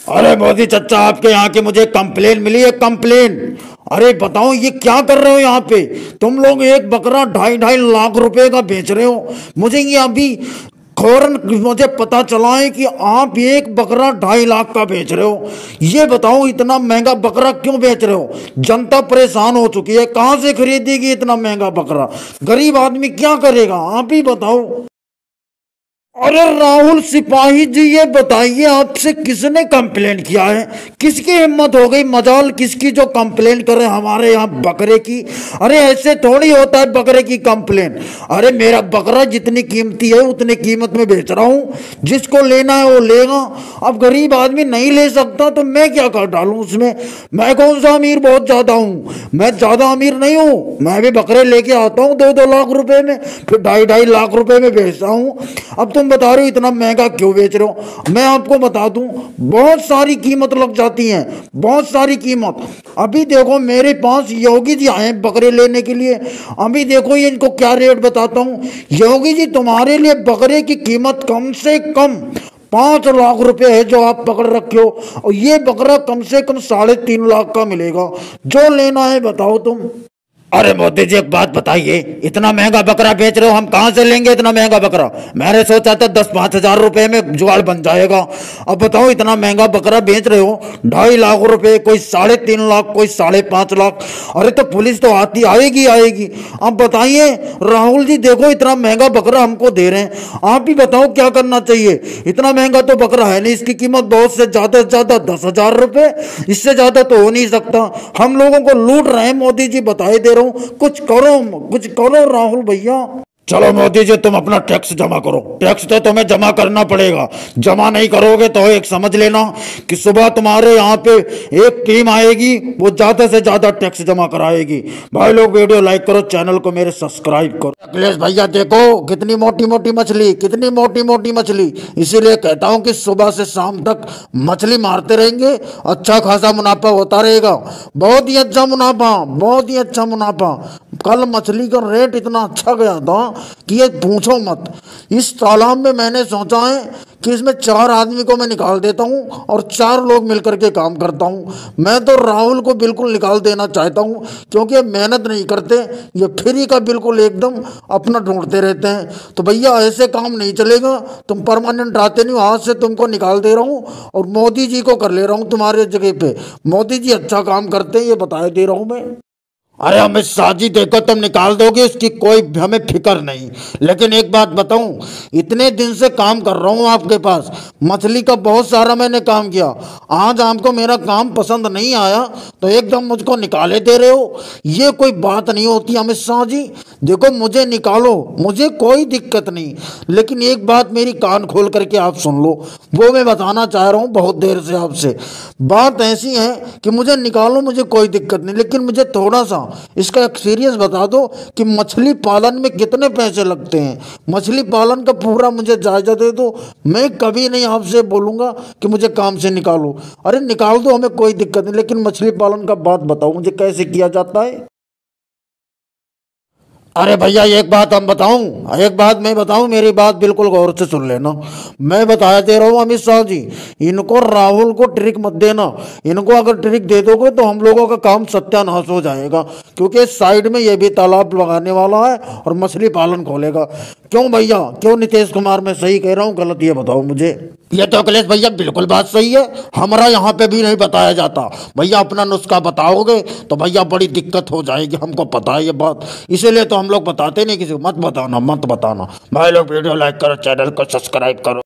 अरे मोदी चचा, आपके यहाँ की मुझे कंप्लेन मिली है, कंप्लेन। अरे बताओ ये क्या कर रहे हो यहाँ पे? तुम लोग एक बकरा 2.5 लाख रुपए का बेच रहे हो। मुझे ये अभी फौरन मुझे पता चला है कि आप एक बकरा 2.5 लाख का बेच रहे हो। ये बताओ इतना महंगा बकरा क्यों बेच रहे हो? जनता परेशान हो चुकी है, कहाँ से खरीदेगी इतना महंगा बकरा? गरीब आदमी क्या करेगा? आप ही बताओ। अरे राहुल सिपाही जी, ये बताइए आपसे किसने कंप्लेन किया है? किसकी हिम्मत हो गई, मजाल किसकी जो कंप्लेन करे हमारे यहाँ बकरे की? अरे ऐसे थोड़ी होता है बकरे की कंप्लेन। अरे मेरा बकरा जितनी कीमती है उतनी कीमत में बेच रहा हूँ, जिसको लेना है वो लेगा। अब गरीब आदमी नहीं ले सकता तो मैं क्या कर डालूं उसमें? मैं कौन सा अमीर बहुत ज्यादा हूँ? मैं ज्यादा अमीर नहीं हूँ। मैं भी बकरे लेके आता हूँ 2-2 लाख रुपए में, फिर 2.5 लाख रुपए में बेचता हूँ। अब तुम बता रहे हो इतना महंगा क्यों बेच रहे हो? मैं आपको बता दूं, बहुत सारी कीमत लग जाती है, बहुत सारी कीमत। अभी देखो मेरे पास योगी जी आए बकरे लेने के लिए। अभी देखो ये इनको क्या रेट बताता हूं। योगी जी, तुम्हारे लिए बकरे की कीमत कम से कम 5 लाख रुपए है जो आप पकड़ रखे हो, और ये बकरा कम से कम 3.5 लाख का मिलेगा। जो लेना है बताओ तुम। अरे मोदी जी, एक बात बताइए, इतना महंगा बकरा बेच रहे हो, हम कहाँ से लेंगे इतना महंगा बकरा? मैंने सोचा था 10-5 हजार रुपए में जुगाड़ बन जाएगा। अब बताओ इतना महंगा बकरा बेच रहे हो, 2.5 लाख रुपए, कोई 3.5 लाख, कोई 5.5 लाख। अरे तो पुलिस तो आती आएगी आएगी। अब बताइए राहुल जी, देखो इतना महंगा बकरा हमको दे रहे हैं, आप ही बताओ क्या करना चाहिए? इतना महंगा तो बकरा है नहीं, इसकी कीमत बहुत से ज्यादा 10,000 रुपए, इससे ज्यादा तो हो नहीं सकता। हम लोगों को लूट रहे हैं मोदी जी, बताए दे रहे। कुछ करो, कुछ करो राहुल भैया। चलो मोदी जी, तुम अपना टैक्स जमा करो। टैक्स तो तुम्हें जमा करना पड़ेगा। जमा नहीं करोगे तो एक समझ लेना कि सुबह तुम्हारे यहाँ पे एक टीम आएगी, वो ज्यादा से ज्यादा टैक्स जमा कराएगी। भाई लोग वीडियो लाइक करो, चैनल को मेरे सब्सक्राइब करो। अखिलेश भैया देखो कितनी मोटी मोटी मछली, कितनी मोटी मोटी मछली। इसीलिए कहता हूँ कि सुबह से शाम तक मछली मारते रहेंगे, अच्छा खासा मुनाफा होता रहेगा। बहुत ही अच्छा मुनाफा, बहुत ही अच्छा मुनाफा। कल मछली का रेट इतना अच्छा गया था कि ये पूछो मत। इस तालाब में मैंने सोचा है कि इसमें 4 आदमी को मैं निकाल देता हूँ और 4 लोग मिलकर के काम करता हूँ। मैं तो राहुल को बिल्कुल निकाल देना चाहता हूँ, क्योंकि ये मेहनत नहीं करते, ये फ्री का बिल्कुल एकदम अपना ढूंढते रहते हैं। तो भैया ऐसे काम नहीं चलेगा, तुम परमानेंट आते नहीं, हाथ से तुमको निकाल दे रहा हूँ और मोदी जी को कर ले रहा हूँ तुम्हारे जगह पे। मोदी जी अच्छा काम करते हैं, ये बता दे रहा हूँ मैं। अरे अमित शाह जी देखो, तुम निकाल दोगे उसकी कोई हमें फिक्र नहीं, लेकिन एक बात बताऊं, इतने दिन से काम कर रहा हूं आपके पास, मछली का बहुत सारा मैंने काम किया। आज आपको मेरा काम पसंद नहीं आया तो एकदम मुझको निकाले दे रहे हो? ये कोई बात नहीं होती अमित शाह जी। देखो मुझे निकालो, मुझे कोई दिक्कत नहीं, लेकिन एक बात मेरी कान खोल करके आप सुन लो, वो मैं बताना चाह रहा हूँ बहुत देर से आपसे। बात ऐसी है कि मुझे निकालो, मुझे कोई दिक्कत नहीं, लेकिन मुझे थोड़ा सा इसका एक्सपीरियंस बता दो कि मछली पालन में कितने पैसे लगते हैं। मछली पालन का पूरा मुझे जायजा दे दो। मैं कभी नहीं आपसे बोलूंगा कि मुझे काम से निकालो। अरे निकाल दो, हमें कोई दिक्कत नहीं, लेकिन मछली पालन का बात बताओ मुझे कैसे किया जाता है। अरे भैया एक बात हम बताऊं, एक बात मैं बताऊं, मेरी बात बिल्कुल गौर से सुन लेना। मैं बताया दे रहा हूं अमित शाह जी, इनको राहुल को ट्रिक मत देना। इनको अगर ट्रिक दे दोगे तो हम लोगों का काम सत्यानाश हो जाएगा, क्योंकि साइड में ये भी तालाब लगाने वाला है और मछली पालन खोलेगा। क्यों भैया, क्यों नीतीश कुमार मैं सही कह रहा हूँ गलत, ये बताओ मुझे। ये तो अखिलेश भैया बिल्कुल बात सही है, हमारा यहाँ पे भी नहीं बताया जाता। भैया अपना नुस्खा बताओगे तो भैया बड़ी दिक्कत हो जाएगी, हमको पता है ये बात, इसीलिए तो हम लोग बताते नहीं किसी को। मत बताना, मत बताना। भाई लोग वीडियो लाइक करो, चैनल को सब्सक्राइब करो।